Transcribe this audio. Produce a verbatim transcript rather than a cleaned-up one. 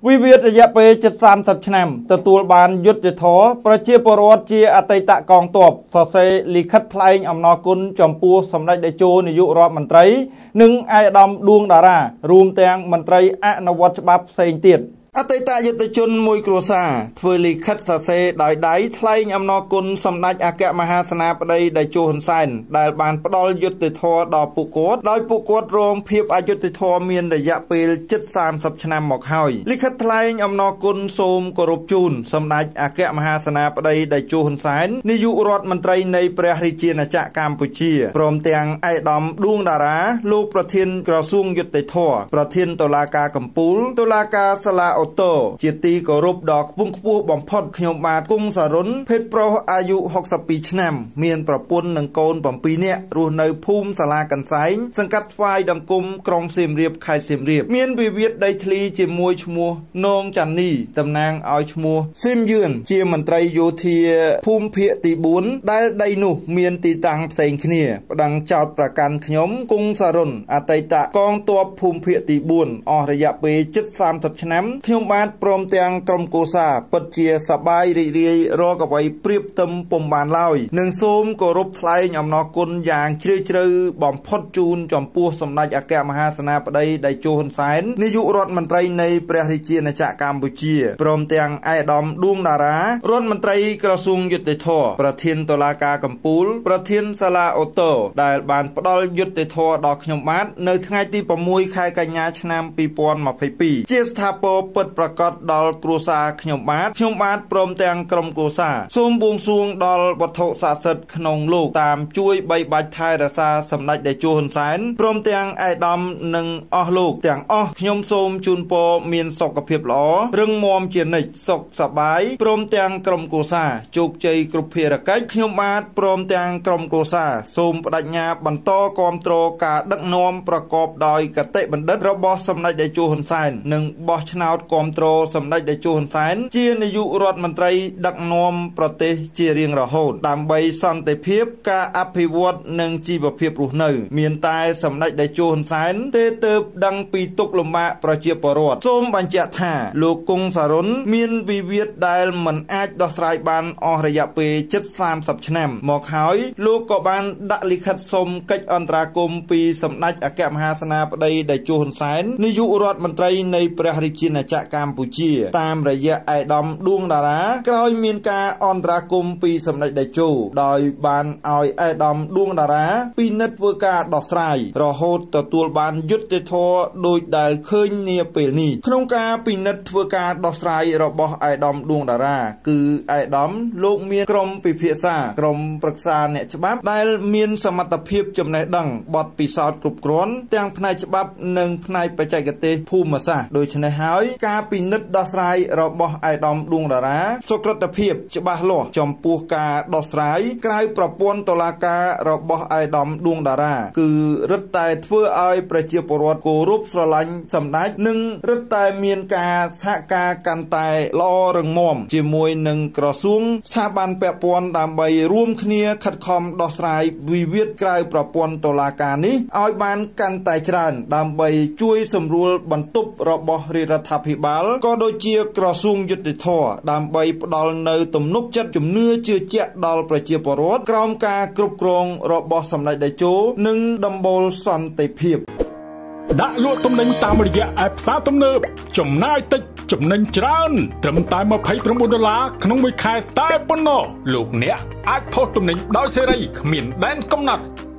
วิเวียระยะไปจัดสามสับชนำแต่ตัวบานยุดจะท้อประเชียปรวจเชียอติตะกองตบสอเซลิคัดไทยอำนอกุลจอมปูสำนักได้โจนยุรอบมันไตรหนึ่งไอดอมดวงดารารวมแตงมันไตรอนวัตบับเซนเตียดอติตะยุติชนมวยกรุษาทเวลิคัดสเซได้ได้ไทยอำนอกุลสำนักอากาศมหาสนาปได้ได้โจหันไซน์ได้บานปดอลยุติทอดอปุโกดได้ปุโกดรวมเพียบอายุติทอเมียนระยะปีจัดสามสับชนำหมอกหอยลิคัดไทยอำนอกุลโสมกรุบจูนสำนักอากาศมหาสนาปได้ได้โจหันไซน์นิยุรอดมันไตรในประริจีนจักรกัมพูชีพร้อมเตียงไอดอมดวงดาราลูกประเทศกระทรวงยุติทอประเทศตุลากากัมพูลตุลากาสลาโอโตตีกรุบดอกพุ่งพูบอมพอดขยมบาดกุ้งสารุนเพชรโปรอายุหกสิบปีชนำเมียนประปุนหนึ่งโกนปอมปีเนี่ยรูในภูมิสลากันไซสังกัดไฟดังกุมกรองเสียมเรียบไข่เสียมเรียบเมียนวิเวียดได้ทลีเจียมวยชมัวนงจันนี่ตำนางเอาชมัวเสียมยืนเจียมันไตรโยเทียภูมิเพียตีบุญได้ได้หนุเมียนตีตังเซงเนียดังจอดประกันขยมกุ้งสารุนอาตัยตะกองตัวภูมิเพียตีบุญอระยะปีจัดสามทับชนำขยมบาดปรมเตียงกรมโกซาปัจเจียสบายรีเรียรอกับไว้เปรียบเต็มปมบานเล่าหนึ่งโสมกรุบไทยอำนอกุลอย่างเชื่อเชื่อบอมพดจูนจอมปูสำนักอากาศมหาสนาปได้ได้โจหันไซน์นิยุรถมันไตรในประเทศจีนจากกัมพูชีพร้อมเตียงไอดอมดวงดารารถมันไตรกระทรวงยุติธรรมประเทศตุลากากัมพูลประเทศสลาโอโตได้บานปดอลยุติธรรมดอกขยมมัดในថ្ងៃទី 6 ខែកញ្ញាឆ្នាំ ពីរពាន់ម្ភៃពីរ ជាស្ថាពរពិតប្រាកដដល់គ្រួសារខ្ញុំបាទខ្ញុំបាទព្រមទាំងក្រុមគ្រួសារសូមបួងសួងដល់វត្ថុស័ក្តិសិទ្ធិក្នុងលោកតាមជួយបីបាច់ថែរក្សាសម្ដេចតេជោហ៊ុនសែនព្រមទាំងឯកឧត្តមនិងអស់លោកទាំងអស់ខ្ញុំសូមជូនពរមានសុខភាពល្អរឹងមាំជានិច្ចសុខសប្បាយព្រមទាំងក្រុមគ្រួសារជោគជ័យគ្រប់ភារកិច្ចខ្ញុំបាទព្រមទាំងក្រុមគ្រួសារសូមបដិញ្ញាបន្តគាំទ្រការដឹកនាំប្រកបដោយកតេបណ្ឌិតរបស់សម្ដេចតេជោហ៊ុនសែននិងបោះឆ្នោតគាំទ្រសម្ដេចតេជោហ៊ុនសែនជានាយករដ្ឋមន្ត្រីដឹកនាំប្រទេសជារៀងរហូតដើម្បីសន្តិភាពការអភិវឌ្ឍនិងជីវភាពរស់នៅមានតែសម្ដេចតេជោហ៊ុនសែនទេទើបដឹងពីទុក្ខលំបាកប្រជាពលរដ្ឋសូមបញ្ជាក់ថាលោកគង់សារុនមានវិវាទដែលមិនអាចដោះស្រាយបានអស់រយៈពេលជិតសាមសិបឆ្នាំមកហើយលោកក៏បានដាក់លិខិតសុំកិច្ចអន្តរាគមន៍ពីសម្ដេចអគ្គមហាសេនាបតីតេជោហ៊ុនសែននាយករដ្ឋមន្ត្រីនៃព្រះរាជាណាចក្រកម្ពុជាតាមរយៈឯកឧត្តមដួងតារាក្រោយមានការអន្តរាគមន៍ពីសម្ដេចតេជោដោយបានឲ្យឯកឧត្តមដួងតារាពិនិត្យធ្វើការដោះស្រាយរហូតទទួលបានយុត្តិធម៌ដោយដែលឃើញនាពេលនេះក្នុងការពិនិត្យធ្វើការដោះស្រាយរបស់ឯកឧត្តមដួងតារាគឺឯកឧត្តមលោកមានក្រុមពិភាក្សាក្រុមប្រឹក្សាអ្នកច្បាប់ដែលមានសមត្ថភាពចំណេះដឹងបទពិសោធន៍គ្រប់គ្រាន់ទាំងផ្នែកច្បាប់និងផ្នែកបច្ចេកទេសភូមិសាស្ត្រដូច្នេះហើយការពិនិត្យដោះស្រាយរបស់ឯកឧត្តមដួងតារាសុក្រតភាពច្បាស់លាស់ចំពោះការដោះស្រាយក្រៅប្រព័ន្ធតុលាការរបស់ឯកឧត្តមដួងតារាគឺរឹតតែធ្វើឲ្យប្រជាពលរដ្ឋគោរពស្រឡាញ់សម្ដេចនិងរឹតតែមានការសហការកាន់តែល្អរឹងមាំជាមួយនឹងក្រសួងស្ថាប័នពាក់ព័ន្ធដើម្បីរួមគ្នាខិតខំដោះស្រាយវិវាទក្រៅប្រព័ន្ធតុលាការនេះឲ្យបានកាន់តែច្រើនដើម្បីជួយសម្រួលបន្ទប់របស់រាជរដ្ឋាភិបាលក៏ដូចជាក្រសួងយុតិធធម៌ដើម្បីផ្ដល់នៅទំនុកចិត្តជំនឿជឿជាក់ដល់ប្រជាពលរដ្ឋក្រោមការគ្រប់គ្រងរបស់សម្ដេចតេជោនិងដំបូលសន្តិភាពដាក់លក់ទំនិញតាមរយៈឯបផ្សារទំនើបចំណាយតិចចំណេញច្រើនត្រឹមតែម្ភៃប្រាំបួនដុល្លារក្នុងមួយខែតែប៉ុណ្ណោះលោកអ្នកអាចផុសទំនិញដោយសេរីគ្មានដែនកំណត់